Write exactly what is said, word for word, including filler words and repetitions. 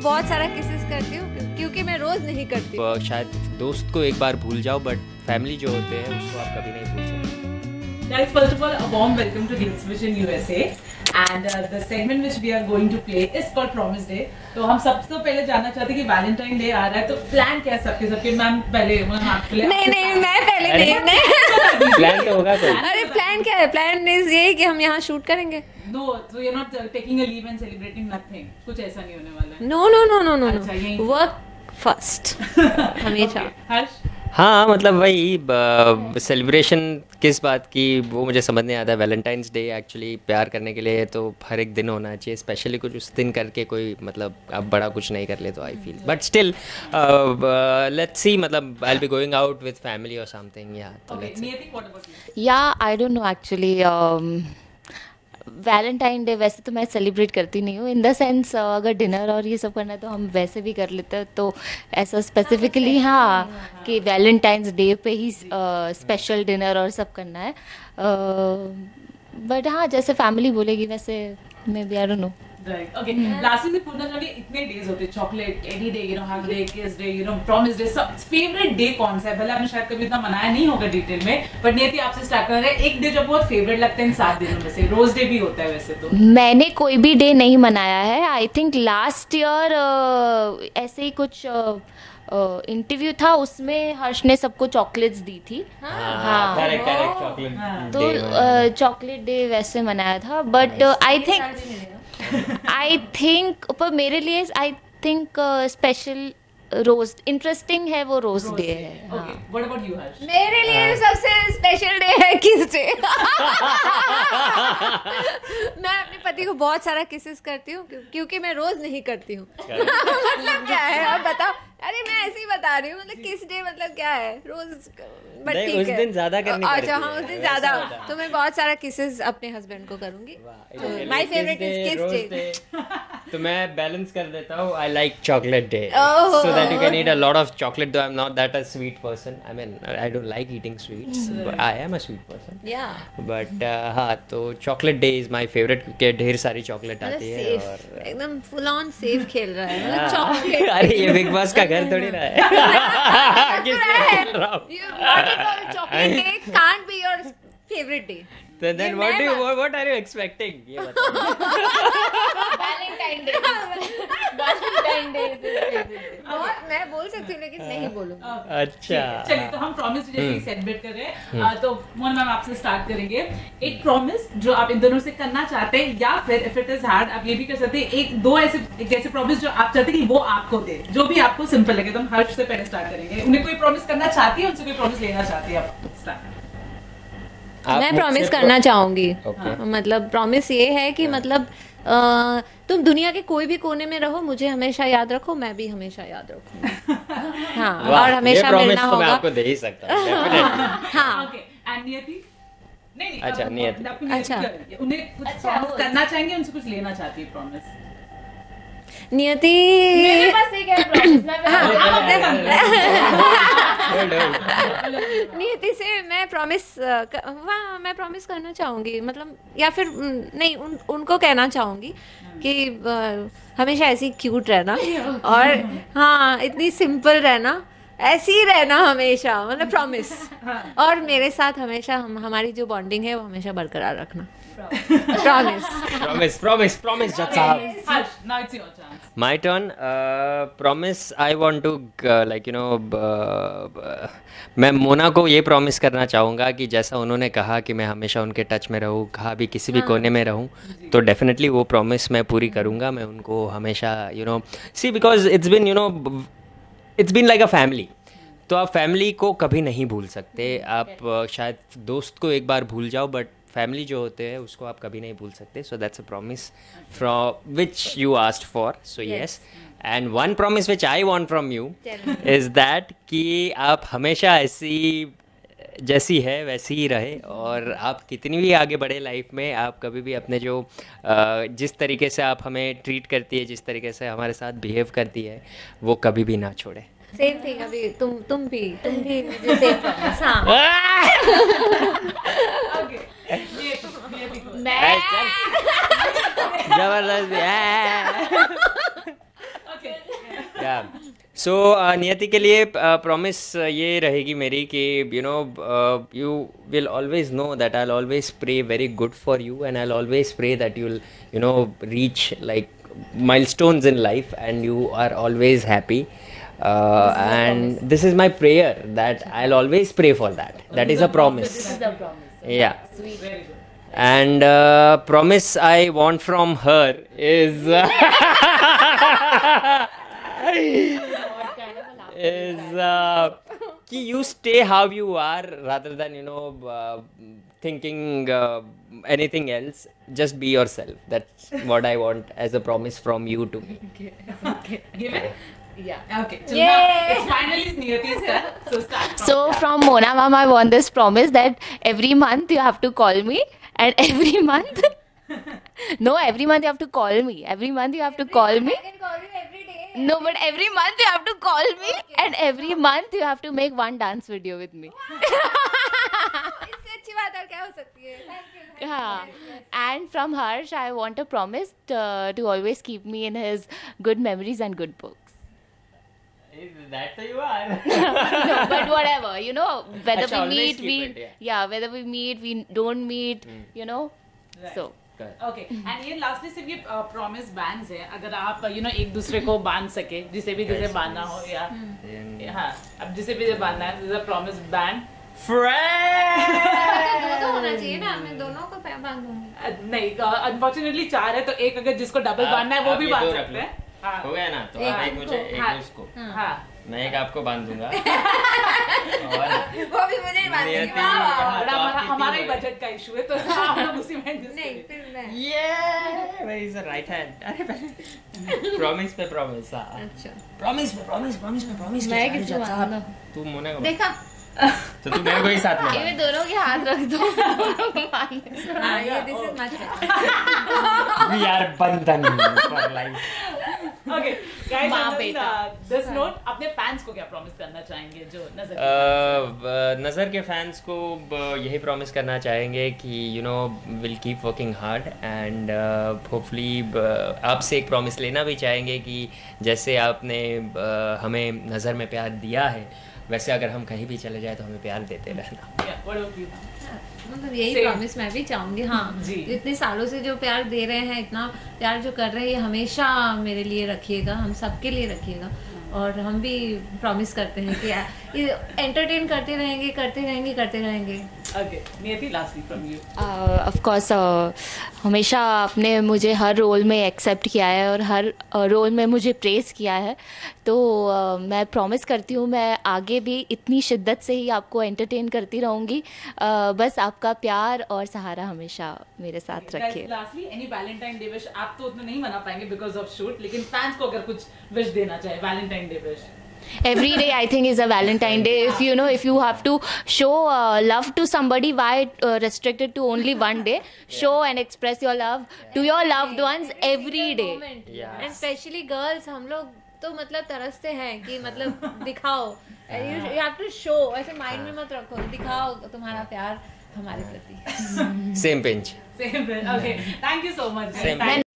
बहुत सारा किसेस करती हूँ क्योंकि मैं रोज नहीं करती हूँ। शायद दोस्त को एक बार भूल जाओ बट फैमिली जो होते हैं उसको आप कभी नहीं भूल सकते। Guys, first of all, a warm welcome to GlitzVision U S A, and uh, the segment which we are going to play is called Promise Day. तो हम सबसे पहले जानना चाहते हैं कि Valentine Day आ रहा है, तो प्लान क्या है सबके सबके? मैम पहले मैम आप पहले नहीं नहीं मैं पहले नहीं नहीं प्लान तो होगा कोई। अरे प्लान क्या है? प्लान इज ये कि हम यहाँ शूट करेंगे। No, so you're not uh, taking a leave and celebrating nothing. कुछ ऐसा नहीं होने वाला है। No no no no no अच्छा, यही- वर्क फर्स्ट हमेशा। Okay, हर्ष? हाँ मतलब वही सेलिब्रेशन किस बात की वो मुझे समझ नहीं आता। वैलेंटाइंस डे एक्चुअली प्यार करने के लिए तो हर एक दिन होना चाहिए, स्पेशली कुछ उस दिन करके कोई मतलब अब बड़ा कुछ नहीं कर ले तो I feel but still let's see, मतलब I will be going out with family और समथिंग। या तो Okay, लेट्स सी। नियति, what about you? या I don't know actually Valentine day वैसे तो मैं सेलिब्रेट करती नहीं हूँ इन द सेंस अगर डिनर और ये सब करना है तो हम वैसे भी कर लेते हैं, तो ऐसा स्पेसिफिकली हाँ कि वैलेंटाइंस डे पे ही स्पेशल डिनर और सब करना है। बट हाँ जैसे फैमिली बोलेगी वैसे maybe I don't know. Right. Okay. Lastly, मैं पूछना चाहूँगी इतने days होते हैं, chocolate, any day, you know, hug day, kiss day, you know, promise day, सब favorite day कौन सा है? भले आपने शायद कभी इतना मनाया नहीं होगा डिटेल में, but नियति आपसे स्टार्ट कर रहे हैं। एक डे जो बहुत फेवरेट लगता है इन सात दिनों में से, रोज डे भी होता है वैसे तो। मैंने कोई भी डे नहीं मनाया है। आई थिंक लास्ट ईयर ऐसे ही कुछ इंटरव्यू uh, था, उसमें हर्ष ने सबको चॉकलेट्स दी थी। हाँ करेक्ट करेक्ट चॉकलेट तो चॉकलेट डे वैसे मनाया था, but I think I think पर मेरे लिए I think special rose interesting है वो रोज डे है। Okay. What about you, Harsh? मेरे लिए सबसे स्पेशल डे है किस डे। मैं अपने पति को बहुत सारा किसेस करती हूँ क्योंकि मैं रोज नहीं करती हूँ। मतलब क्या है अब बताओ? अरे मैं ऐसे ही बता रही हूँ, मतलब किस डे मतलब क्या है रोज, बट नहीं, ठीक उस है दिन ज्यादा करनी अच्छा पड़ती हाँ है, उस दिन वैसा ज्यादा होता है। तो मैं बहुत सारा किसेस अपने हस्बैंड को करूंगी। My favourite is kiss day. तो मैं बैलेंस कर देता हूँ। I like chocolate day Oh. So that you can eat a lot of chocolate, though I am not that a sweet person. I mean I don't like eating sweets, I am a sweet person या but हाँ तो chocolate day is my favourite क्योंकि ढेर सारी chocolate आती है safe और एकदम फुल ऑन सेफ खेल रहा है, मतलब चॉकलेट। अरे ये बिग बॉस का घर थोड़ी ना है। किसमें खेल रहा हूँ? You what you call chocolate day can't be your favorite day. So then ये what मैं do you बात- what, what are you expecting? ये बताओ। वैलेंटाइन डे वैलेंटाइन डे और मैं बोल सकती हूँ लेकिन नहीं बोलूंगी। अच्छा चलिए तो हम प्रॉमिस जैसे ही सेलिब्रेट कर रहे हैं, आ, तो मोहन मैम आपसे स्टार्ट करेंगे। एक प्रॉमिस जो आप इन दोनों से करना चाहते हैं, या फिर इफ इट इज हार्ड आप ये भी कर सकते हैं एक दो ऐसे एक ऐसे प्रॉमिस जो आप चाहते हैं कि वो आपको दे, जो भी आपको सिंपल लगे। तो हम हर्ष से पहले स्टार्ट करेंगे। उन्हें कोई प्रॉमिस करना चाहती है, उनसे कोई प्रॉमिस लेना चाहती है? आप स्टार्ट। आप मैं मुझसे प्रॉमिस pro- करना चाहूंगी। Okay. मतलब प्रॉमिस ये है कि मतलब अ, तुम दुनिया के कोई भी कोने में रहो, मुझे हमेशा याद रखो, मैं भी हमेशा याद रखूंगी। हाँ वाह, और ये हमेशा promise मिलना तो मैं होगा। आपको दे ही सकता हूँ definitely। हाँ ओके, एंड नियति? नहीं नहीं, अच्छा, अब- नियति। अब आपको नियति अच्छा। क्या है? उन्हें कुछ प्रॉमिस करना चाहेंगे, उनसे कुछ लेना चाहती है प्रॉमिस? नियति मेरे पास एक है प्रॉमिस मैं Hold, hold. नियति से मैं प्रॉमिस वाह मैं प्रॉमिस करना चाहूंगी, मतलब या फिर उम, नहीं उन, उनको कहना चाहूंगी कि अ, हमेशा ऐसी क्यूट रहना और हाँ इतनी सिंपल रहना, ऐसी ही रहना हमेशा, मतलब प्रॉमिस। और मेरे साथ हमेशा हम हमारी जो बॉन्डिंग है वो हमेशा बरकरार रखना। प्रॉमिस। Promise, promise, promise, जज साहब। हर्ष, now it's your chance. My turn. Uh, promise. I want to uh, like you know. Uh, uh, मैं मोना को ये प्रॉमिस करना चाहूँगा कि जैसा उन्होंने कहा कि मैं हमेशा उनके टच में रहूँ, कहा भी किसी भी कोने में रहूँ, तो डेफिनेटली वो प्रॉमिस मैं पूरी करूँगा। मैं उनको हमेशा you know see because it's been you know it's been like a family. तो आप फैमिली को कभी नहीं भूल सकते। आप uh, शायद दोस्त को एक बार भूल जाओ बट फैमिली जो होते हैं उसको आप कभी नहीं भूल सकते। So that's a promise from which you asked for. So yes, and one promise which I want from you is that कि आप हमेशा ऐसी जैसी है वैसी ही रहे, और आप कितनी भी आगे बढ़े लाइफ में, आप कभी भी अपने जो अ, जिस तरीके से आप हमें ट्रीट करती है, जिस तरीके से हमारे साथ बिहेव करती है, वो कभी भी ना छोड़े। सेम थिंग अभी तुम तुम भी तुम भी मुझे सेम प्रॉमिस। हाँ Okay. नियति, नियति को। जबरदस्त। Okay, Okay. या सो नियति के लिए प्रॉमिस ये रहेगी मेरी कि you know you will always know that I always pray very good for you and I always pray that you will you know reach like milestones in life and you are always happy uh, and this is my prayer that I'll always pray for that. That is a promise. This is a promise. Yeah. Sweet. Very good. And uh, promise I want from her is is uh, कि you stay how you are rather than you know uh, thinking uh, anything else. Just be yourself. That's what I want as a promise from you to me. Give it. Yeah. Okay. So now it's finally Niyati's turn. So start. From So from Mona ma'am, I want this promise that every month you have to call me, and every month, no, every month you have to call me. Every month you have to call me. I can call you every day. No, but every month you have to call me, and every month you have to make one dance video with me. इससे अच्छी बात और क्या हो सकती है? Thank you. Thank you. Yeah. And from Harsh, I want a promise to, to always keep me in his good memories and good books. That so you are. No, but whatever, you know, whether I shall we always meet, keep we it, yeah. yeah, whether we meet, we don't meet, you know, Right. so. Okay and ये lastly सिर्फ ये promise bands है अगर आप you know एक दूसरे को बांध सके जिसे भी जिसे बांधना हो या हाँ अब जिसे भी जिसे बांधना है दिस प्रॉमिस बैंड Friend. दो तो होना चाहिए ना, मैं दोनों को पैर बांध दूंगी. नहीं अनफॉर्चुनेटली चार है तो एक अगर जिसको डबल आप- बांधना है वो आप भी ये बांध दो रख सकते लो। हैं हाँ हो गया ना तो एक आप एक को- मुझे एक हाँ। उसको हाँ मैं एक आपको बांध दूंगा और वो भी मुझे ही बांधेगी. नियति, वाह, वाह, वाह. हाँ, बड़ा तो हमारा आपकी हमारा ही तीन हो बजट का इशू है तो आप लोग उसी में adjust नहीं करिए। फिर मैं. ये where is the right hand अरे पहले प्रॉमिस पे प्रॉमिस हां अच्छा. प्रॉमिस पे प्रॉमिस प्रॉमिस पे प्रॉमिस मैं किसको बांधूं? तू मोना को देखा? तो तू मेरे को ही साथ में ये बांध। दोनों के हाथ रख दो. हाँ ये this is much. We are बंधन for life. Okay, guys, माँ on this, बेटा. uh, this note, अपने फैंस को क्या प्रॉमिस करना चाहेंगे जो नजर के Uh, ब- नज़र के फैंस को ब- यही प्रॉमिस करना चाहेंगे कि you know will keep working hard and hopefully आपसे एक प्रॉमिस लेना भी चाहेंगे कि जैसे आपने ब- हमें नज़र में प्यार दिया है वैसे अगर हम कहीं भी चले जाए तो हमें प्यार देते रहना. Yeah, what about you? मतलब यही Same. प्रॉमिस मैं भी चाहूंगी. हाँ जी. इतने सालों से जो प्यार दे रहे हैं, इतना प्यार जो कर रहे हैं, ये हमेशा मेरे लिए रखिएगा, हम सबके लिए रखिएगा. और हम भी प्रॉमिस करते हैं कि ये एंटरटेन करते रहेंगे करते रहेंगे करते रहेंगे. Okay, नियति, lastly from you. Of course हमेशा आपने मुझे हर रोल में एक्सेप्ट किया है और हर रोल में मुझे प्रेस किया है, तो uh, मैं प्रॉमिस करती हूँ मैं आगे भी इतनी शिद्दत से ही आपको एंटरटेन करती रहूँगी. uh, बस आपका प्यार और सहारा हमेशा मेरे साथ Guys, रखिए. lastly, any Valentine Day wish? आप तो उतना नहीं मना पाएंगे because of shoot, लेकिन फैंस को अगर कुछ विश देना चाहे Valentine Day wish. Every day I think is a Valentine Day. If you know, if you have to show uh, love to somebody, why uh, restrict it to only one day? Show and express your love to your loved ones every day. Yes. And specially girls, हम लोग तो मतलब तरसते हैं कि मतलब दिखाओ, you have to show. ऐसे माइंड में मत रखो, दिखाओ तुम्हारा प्यार हमारे प्रति. Same pinch. Same. Okay. Thank you so much. guys. Same. Thank